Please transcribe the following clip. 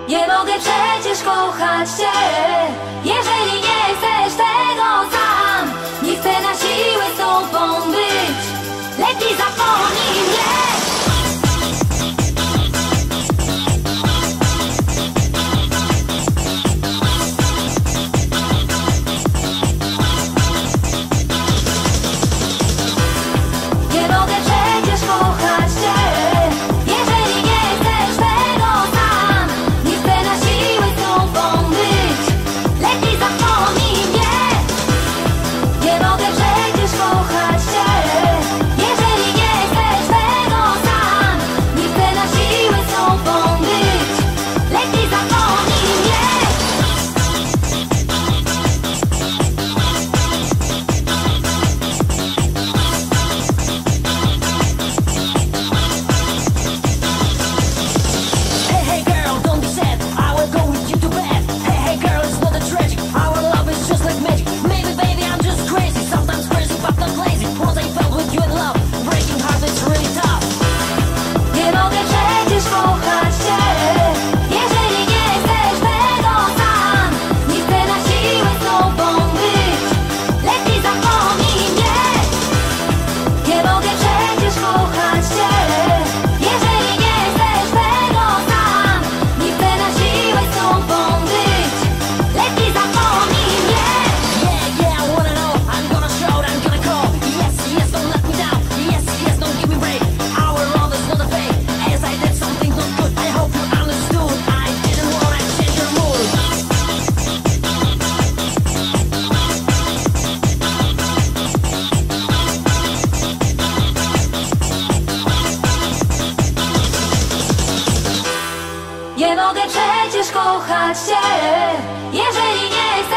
Nie mogę przecież kochać cię, jeżeli nie chcesz tego sam. Nie chcę na siłę z tobą być, lepiej zapomnij mnie. Nie mogę przecież kochać cię, jeżeli nie chcesz tego sam. Nie chcę na siłę z tobą być, lepiej zapomnij mnie. Nie mogę przecież kochać cię, jeżeli nie chcesz tego sam. Nie chcę na siłę z tobą być, lepiej zapomnij mnie. Hey, hey girl, don't be sad, I will go with you to bed. Hey, hey girl, it's not a tragic, our love is just like magic. Maybe baby I'm just crazy, sometimes crazy but not lazy. What I felt with you in love, breaking heart is really tough. Nie mogę przecież kochać cię, jeżeli nie chcesz tego sam. Nie chcę na siłę z tobą być, lepiej zapomnij mnie. Nie mogę przecież kochać cię, jeżeli nie chcesz tego sam. Nie chcę na siłę z tobą być, lepiej zapomnij mnie. Yeah, yeah, I wanna know, I'm gonna show, I'm gonna call. Yes, yes, don't let me down. Yes, yes, don't give me break. Our love is not a fake. As I did something not good, I hope you understood. I didn't wanna change your mood. Nie mogę przecież kochać cię, jeżeli nie chcesz